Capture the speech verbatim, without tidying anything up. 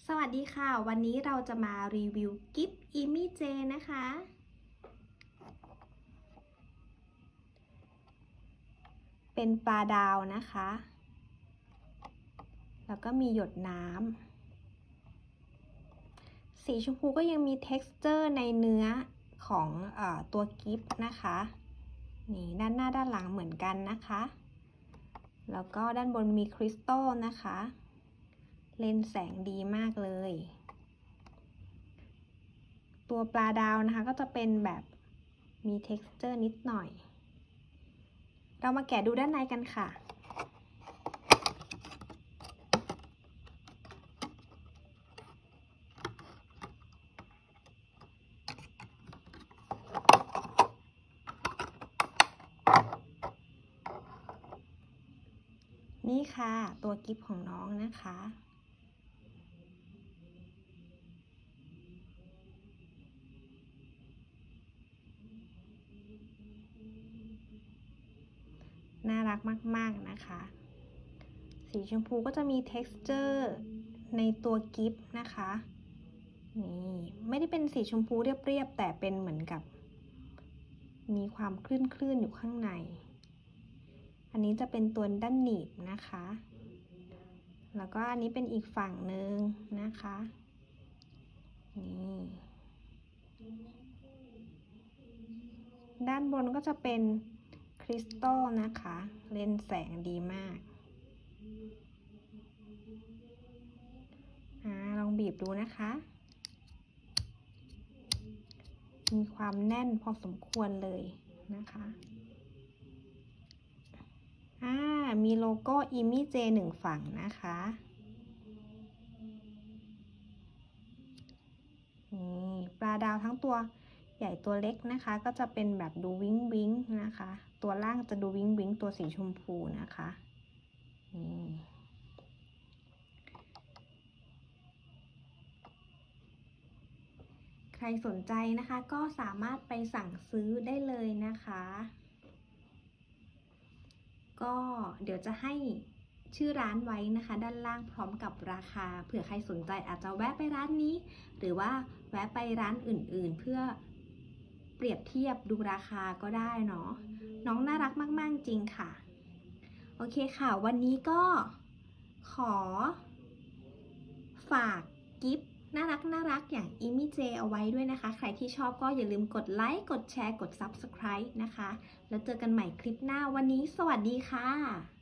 สวัสดีค่ะวันนี้เราจะมารีวิวกิฟต์อิมิเจนะคะเป็นปลาดาวนะคะแล้วก็มีหยดน้ำสีชมพูก็ยังมี texture ในเนื้อของเอ่อตัวกิฟต์นะคะนี่ด้านหน้าด้านหลังเหมือนกันนะคะแล้วก็ด้านบนมีคริสตัลนะคะเลนแสงดีมากเลยตัวปลาดาวนะคะก็จะเป็นแบบมี texture นิดหน่อยเรามาแกะดูด้านในกันค่ะนี่ค่ะตัวกิฟต์ของน้องนะคะน่ารักมากๆนะคะสีชมพูก็จะมี texture ในตัวกิฟต์นะคะนี่ไม่ได้เป็นสีชมพูเรียบๆแต่เป็นเหมือนกับมีความคลื่นๆอยู่ข้างในอันนี้จะเป็นตัวด้านหนีบนะคะแล้วก็อันนี้เป็นอีกฝั่งหนึ่งนะคะนี่ด้านบนก็จะเป็นคริสตัลนะคะเลนแสงดีมากอ่าลองบีบดูนะคะมีความแน่นพอสมควรเลยนะคะอ่ามีโลโก้อิมิเจหนึ่งฝั่งนะคะนี่ปลาดาวทั้งตัวใหญ่ตัวเล็กนะคะก็จะเป็นแบบดูวิ้งวิ้งนะคะตัวล่างจะดูวิ้งวิ้งตัวสีชมพูนะคะนี่ใครสนใจนะคะก็สามารถไปสั่งซื้อได้เลยนะคะก็เดี๋ยวจะให้ชื่อร้านไว้นะคะด้านล่างพร้อมกับราคาเผื่อใครสนใจอาจจะแวะไปร้านนี้หรือว่าแวะไปร้านอื่นๆเพื่อเปรียบเทียบดูราคาก็ได้เนาะน้องน่ารักมากๆจริงค่ะโอเคค่ะวันนี้ก็ขอฝากกิฟต์น่ารักน่ารักอย่างอิมิเจเอาไว้ด้วยนะคะใครที่ชอบก็อย่าลืมกดไลค์กดแชร์กด ซับสไครบ์ นะคะแล้วเจอกันใหม่คลิปหน้าวันนี้สวัสดีค่ะ